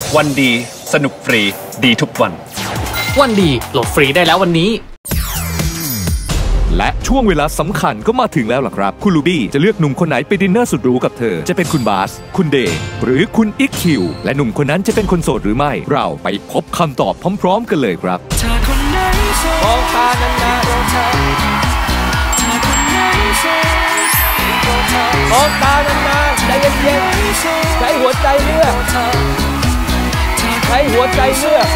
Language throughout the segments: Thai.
วันดีสนุกฟรีดีทุกวันวันดีโหลดฟรีได้แล้ววันนี้และช่วงเวลาสำคัญก็มาถึงแล้วล่ะครับคุณลูบี้จะเลือกหนุ่มคนไหนไปดินเนอร์สุดหรูกับเธอจะเป็นคุณบาสคุณเดย์หรือคุณอิกคิวและหนุ่มคนนั้นจะเป็นคนโสดหรือไม่เราไปพบคำตอบพร้อมๆกันเลยครับมองตานานๆมองตานานๆใจเย็นๆใช้หัวใจเลือกใช้หัวใจเลือก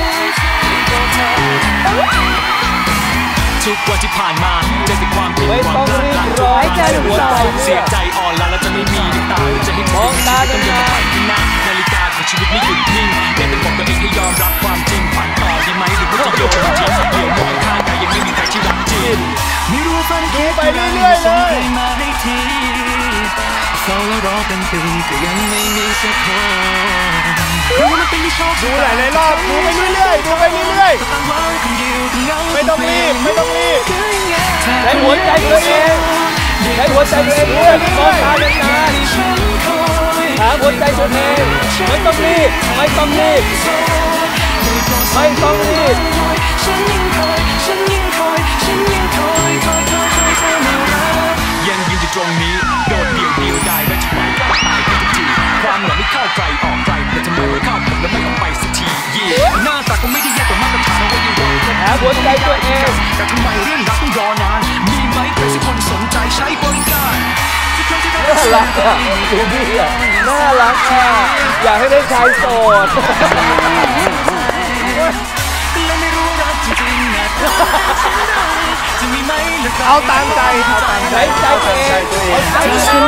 ทุกวันที่ผ่านมาเจอแต่ความผิดหวังพลาดพลั้งทุกครั้งหัวใจเสียใจอ่อนล้าแล้วจะไม่มีน้ำตาจะให้มองตาต้องเดินไปข้างหน้านาฬิกาของชีวิตไม่หยุดนิ่งเดินไปบอกตัวเองให้ยอมรับความจริงฝันต่อดีไหมหรือว่าจะโยนจริงเดี๋ยวมองข้างใครยังไม่มีใครที่รักจริงไม่รู้ว่าฝันคิดไปเรื่อยๆเลยเฝ้ารอเป็นปีก็ยังไม่มีสักคนดูหลายรอบดูไปเรื่อยๆดูไปเรื่อยๆไม่ต้องรีบใช้หัวใจตัวเองใช้หัวใจตัวเองเลือกมองตานานๆหาหัวใจตัวเองไม่ต้องรีบไม่ต้องรีบไม่ต้องรีบยังยืนอยู่ตรงนี้โดดเดี่ยวได้และจะไปก็ตายทุกทีความหวังไม่เข้าใครออกใครแต่ทำไมไม่เข้าผมแล้วไม่ออกไปสักทีหน้าตาก็ไม่ได้แย่กว่ามาตรฐานว่ายังรอหาหัวใจตัวเองแต่ทำไมเรื่องรักต้องรอนานมีไหมใครสักคนสนใจใช้บริการน่ารักอ่ะดูดิอ่ะน่ารักอ่ะอยากให้ได้ชายโสดเอาตามใจใช้ใจตัวเองเอา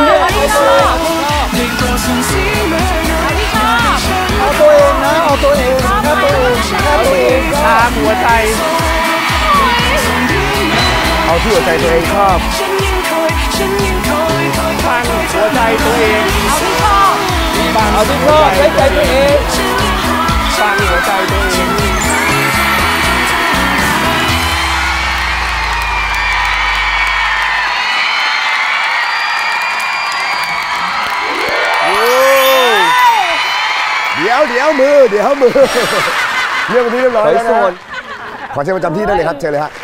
ตัวเองนะเอาตัวเองตามหัวใจเอาที่หัวใจตัวเองชอบฟังหัวใจตัวเองเอาที่ชอบใช้ใจตัวเองฟังหัวใจตัวเองเดี๋ยวมือเรียบร้อยแล้วนะขอเชิญประจำที่ได้เลยครับเชิญเลยฮะ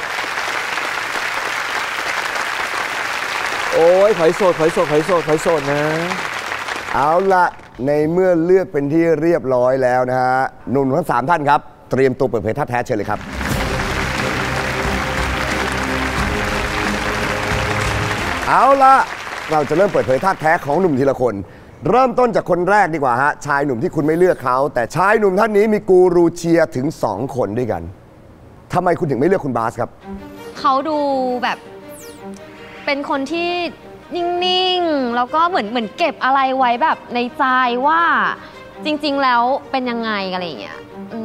โอ้ยขอยโสดนะเอาละในเมื่อเลือกเป็นที่เรียบร้อยแล้วนะฮะหนุ่มทั้ง3ท่านครับเตรียมตัวเปิดเผยท่าแท้เชิญเลยครับเอาละเราจะเริ่มเปิดเผยท่าแท้ของหนุ่มทีละคนเริ่มต้นจากคนแรกดีกว่าฮะชายหนุ่มที่คุณไม่เลือกเขาแต่ชายหนุ่มท่านนี้มีกูรูเชียร์ถึง2 คนด้วยกันทำไมคุณถึงไม่เลือกคุณบาสครับเขาดูแบบเป็นคนที่นิ่งๆแล้วก็เหมือนเก็บอะไรไว้แบบในใจว่าจริงๆแล้วเป็นยังไงอะไรอย่างเงี้ย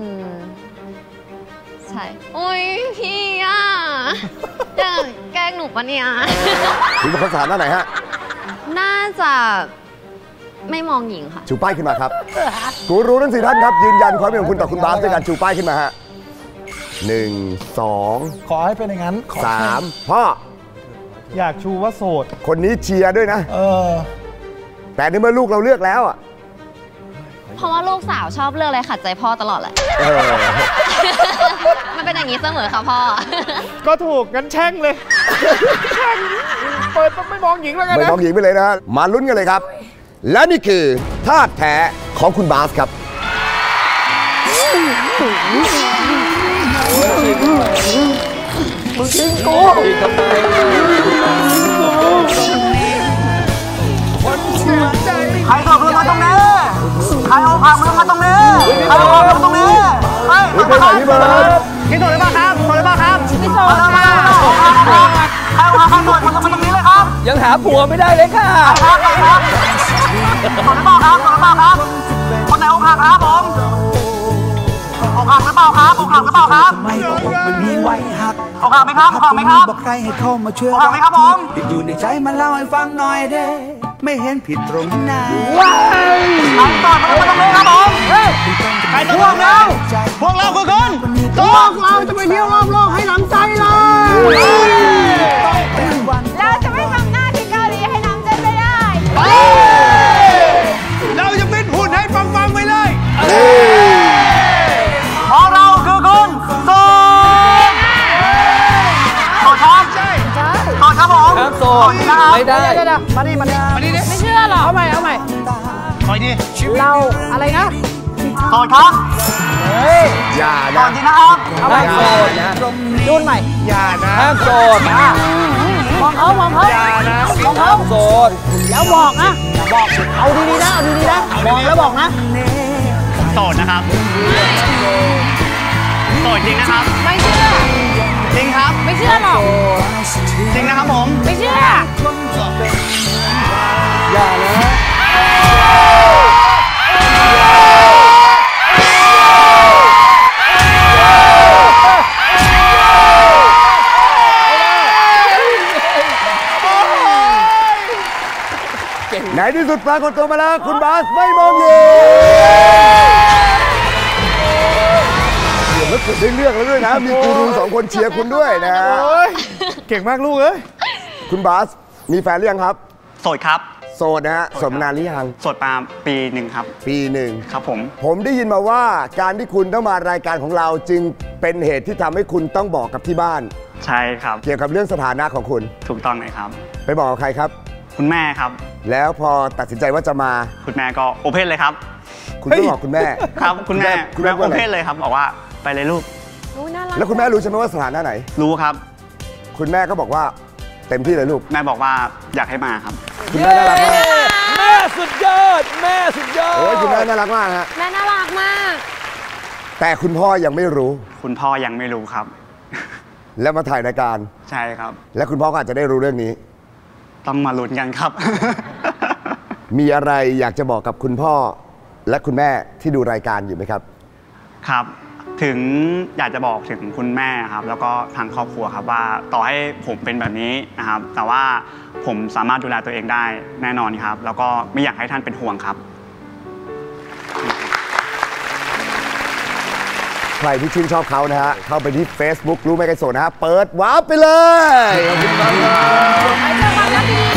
ใช่โอ้ยพี่อ่ะจะแกล้งหนูปะเนี่ยคุณเป็นคนสถานะไหนฮะน่าจะไม่มองหญิงค่ะชูป้ายขึ้นมาครับกูรู้ทั้ง4ท่านครับยืนยันความเป็นของคุณต่อคุณบาสด้วยการชูป้ายขึ้นมาฮะ1 2 ขอให้เป็นอย่างนั้น 3พ่ออยากชูว่าโสดคนนี้เชียร์ด้วยนะแต่ในเมื่อลูกเราเลือกแล้วอ่ะเพราะว่าลูกสาวชอบเลือกอะไรขัดใจพ่อตลอดแหละมันเป็นอย่างนี้เสมอค่ะพ่อก็ถูกงั้นแช่งเลยแช่งเปิดไม่มองหญิงแล้วกันนะไม่มองหญิงไปเลยนะมาลุ้นกันเลยครับและนี่คือท่าแท้ของคุณบาสครับมึงทิ้งกูใครตอบมือมาตรงนี้ใครเอาผ่ามือมาตรงนี้ใครเอาผ่ามือตรงนี้เฮ้ยพี่เบิร์ดพี่โสดเลยป่ะครับโสดเลยป่ะครับพี่โสดมาใครเอาผ่ามือมาตรงนี้เลยครับยังหาผัวไม่ได้เลยค่ะโสดเลยป่ะครับคนไหนอกหักครับผมอกหักหรือเปล่าครับอกหักหรือเปล่าครับไม่อกมันมีไว้หักอกหักไหมครับอกหักไหมครับบอกใครให้เข้ามาช่วยอกหักไหมครับผมอยู่ในใจมันเล่าให้ฟังหน่อยเด้ไม่เห็นผิดตรงไหนว้าวใครตอบมาตรงนี้ครับผมใครตอบแล้วพวกเราคือคนพวกเราจะไปเที่ยวรอบโลกให้น้ำใจเลยเราจะไม่ทำหน้าที่เกาหลีให้น้ำใจไม่ได้เราจะฟิตหุ่นให้ฟังไปเลยไม่ได้มาดิมาดิมาดิไม่เชื่อหรอเอาใหม่เอาใหม่คอยดิเราอะไรนะโสดครับอย่าก่อนะนดีนะครับเอาไปโสดนะจูนใหม่อย่านะห้ามโสดมองเขามองเขาอย่านะมองเขาห้ามโสดแล้วบอกนะบอกเอาดีๆนะเอาดีๆนะบอกแล้วบอกนะโสดนะครับโสดจริงนะครับไม่เชื่อจริงครับไม่เชื่อหรอกจริงนะครับผมไม่เชื่ออย่านะไหนที่สุดปรากฏตัวมาแล้ว คุณบาสไม่มองหญิงเดี๋ยวแล้วเกิดได้เรื่องแล้วด้วยนะ มีกูรู2 คนเชียร์คุณด้วยนะโอ้ยเก่งมากลูกเอ้ยคุณบาสมีแฟนหรือยังครับโสดครับโสดนะฮะโสดมานานหรือยังโสดมาปีหนึ่งครับปีหนึ่งครับผมผมได้ยินมาว่าการที่คุณต้องมารายการของเราจึงเป็นเหตุที่ทำให้คุณต้องบอกกับที่บ้านใช่ครับเกี่ยวกับเรื่องสถานะของคุณถูกต้องเลยครับไปบอกกับใครครับคุณแม่ครับแล้วพอตัดสินใจว่าจะมาคุณแม่ก็โอเพนเลยครับคุณก็บอกคุณแม่ครับ คุณแม่คุณแม่โอว่าอะไรเพนเลยครับ บอกว่าไปเลยลูกน่ารักแล้วคุณแม่รู้ใช่ไหมว่าสถานะไหนรู้ครับคุณแม่ก็บอกว่าเต็มที่เลยลูกแม่บอกว่าอยากให้มาครับคุณแม่น่ารักมากแม่สุดยอด แม่สุดยอดโอ้ยคุณแม่น่ารักมากฮะแม่น่ารักมากแต่คุณพ่อยังไม่รู้คุณพ่อยังไม่รู้ครับแล้วมาถ่ายรายการใช่ครับและคุณพ่อก็อาจจะได้รู้เรื่องนี้ต้องมาลุ้นกันครับมีอะไรอยากจะบอกกับคุณพ่อ และคุณแม่ที่ดูรายการอยู่ไหมครับครับ ถึงอยากจะบอกถึงคุณแม่ครับ แล้วก็ทางครอบครัวครับว่าต่อให้ผมเป็นแบบนี้นะครับ แต่ว่าผมสามารถดูแลตัวเองได้แน่นอนครับ แล้วก็ไม่อยากให้ท่านเป็นห่วงครับใครที่ชื่นชอบเขานะฮะ เข้าไปที่ Facebook รู้ไหมไกลโสดนะฮะ เปิดวาร์ปไปเลยขอบคุณมากครับ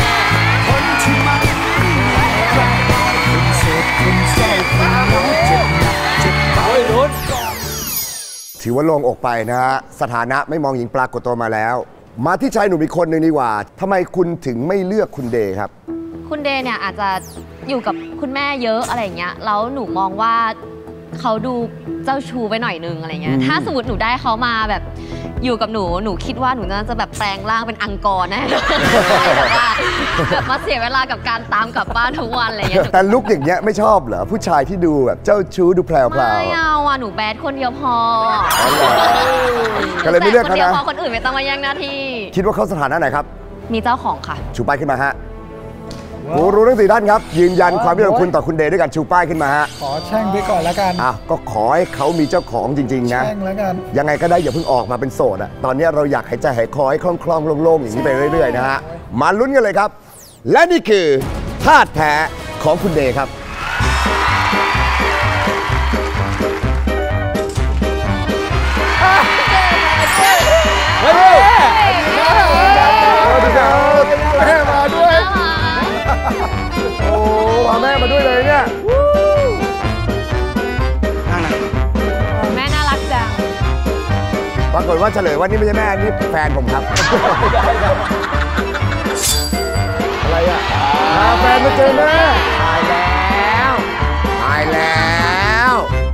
ถือว่าโล่งอกไปนะฮะ สถานะไม่มองหญิงปรากฏตัวมาแล้ว มาที่ชายหนุ่มอีกคนหนึ่งดีกว่าทำไมคุณถึงไม่เลือกคุณเดย์ครับคุณเดย์เนี่ยอาจจะอยู่กับคุณแม่เยอะอะไรอย่างเงี้ย แล้วหนูมองว่าเขาดูเจ้าชู้ไปหน่อยนึงอะไรเงี้ย ถ้าสมมติหนูได้เขามาแบบอยู่กับหนูคิดว่าหนูน่าจะแบบแปลงร่างเป็นอังกอร์แน่เลยแบบมาเสียเวลากับการตามกลับบ้านทุกวันอะไรเงี้ยแต่ลุกอย่างเงี้ยไม่ชอบเหรอ ผู้ชายที่ดูแบบเจ้าชู้ดูแพรวๆไม่เอาอ่ะหนูแบดคนเดียวพอก็เลยไม่เลือกคนเขาเดียวนะพอคนอื่นไม่ต้องมาแย่งหน้าที่คิดว่าเขาสถานะไหนครับมีเจ้าของค่ะชูป้ายขึ้นมาฮะกูรู้ทั้ง4ท่านครับ ยืนยันความคิดของคุณต่อคุณเดย์ด้วยกันชูป้ายขึ้นมาฮะขอแช่งไปก่อนแล้วกันอ้าวก็ขอให้เขามีเจ้าของจริงๆนะแช่งแล้วกันยังไงก็ได้อย่าเพิ่งออกมาเป็นโสดอะตอนนี้เราอยากหายใจหายคอให้คล่องๆโล่งๆอย่างนี้ไปเรื่อยๆนะฮะมาลุ้นกันเลยครับ และนี่คือธาตุแท้ของคุณเดย์ครับแม่มาด้วย โอ้พาแม่มาด้วยเลยเนี่ยแม่น่ารักจังปรากฏว่าเฉลยว่านี่ไม่ใช่แม่ นี่แฟนผมครับ อะไรอ่ะพาแฟนมาเจอแม่ตายแล้วตายแล้ว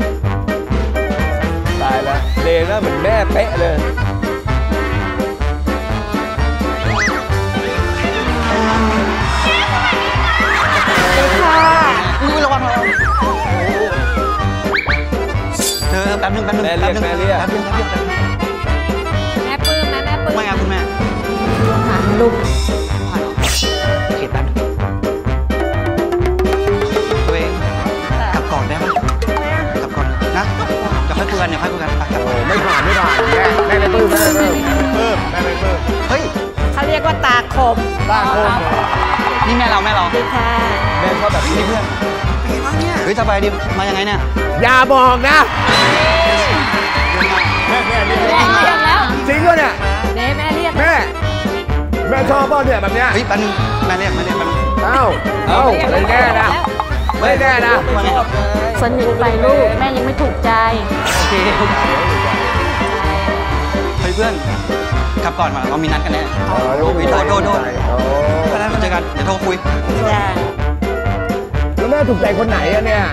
ตายแล้วเดย์น่าเหมือนแม่เป๊ะเลยอุ้ยระวังระวังเธอแป๊บนึงแม่เรียกแม่เรียกแป๊บนึงแม่ปลื้มแม่ปลื้มไม่ครับคุณแม่ลูกเขียนแป๊บนึงตัวเองกลับก่อนได้ไหมกลับก่อนนะเดี๋ยวค่อยคุยกันไปกลับก่อนไม่ผ่านแม่ไม่ปลื้มแม่ไม่ปลื้มเฮ้ยเขาเรียกว่าตาคมตาคมนี่แม่เราดีค่ะแม่ชอบแบบนี้นี่เพื่อนเฮ้ยสบายดีมายังไงเนี่ยอย่าบอกนะเรียกแล้วจริงด้วยเนี่ยเด้แม่เรียกแม่ชอบป่ะเนี่ยแบบเนี้ยเฮ้ยแป๊บนึงแม่เรียกแป๊บนึงเอ้าไม่แน่นะไม่แน่นะว่าไงสนิทไปลูก แม่ยังไม่ถูกใจโอเคเฮ้ยเพื่อนกลับก่อนมาเรามีนัดกันแน่โทษไปแล้วเจอกันเดี๋ยวโทรคุยแล้วแม่ถูกใจคนไหนอะเนี่ย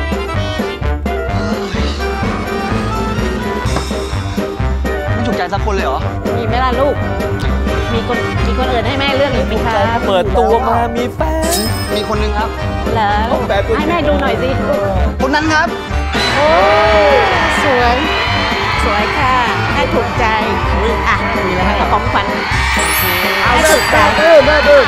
ไม่ถูกใจสักคนเลยเหรอมีไหมล่ะลูกมีคนอื่นให้แม่เลือกอีกไหมคะเปิดตัวมามีแฟนมีคนนึงครับเหรอให้แม่ดูหน่อยสิคนนั้นครับโอ้สวยค่ะให้ถูกใจอ่ะมีอะไรให้ของขวัญให้ถูกใจแม่ปื้ม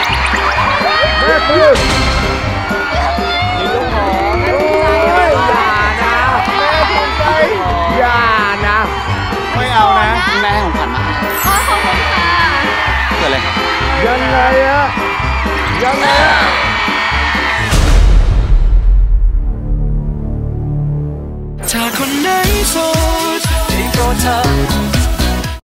อย่านะไม่เอานะแม่ให้ของขวัญมาขอบคุณค่ะเกิดอะไรครับยังไงอะถ้าคนไหนโสด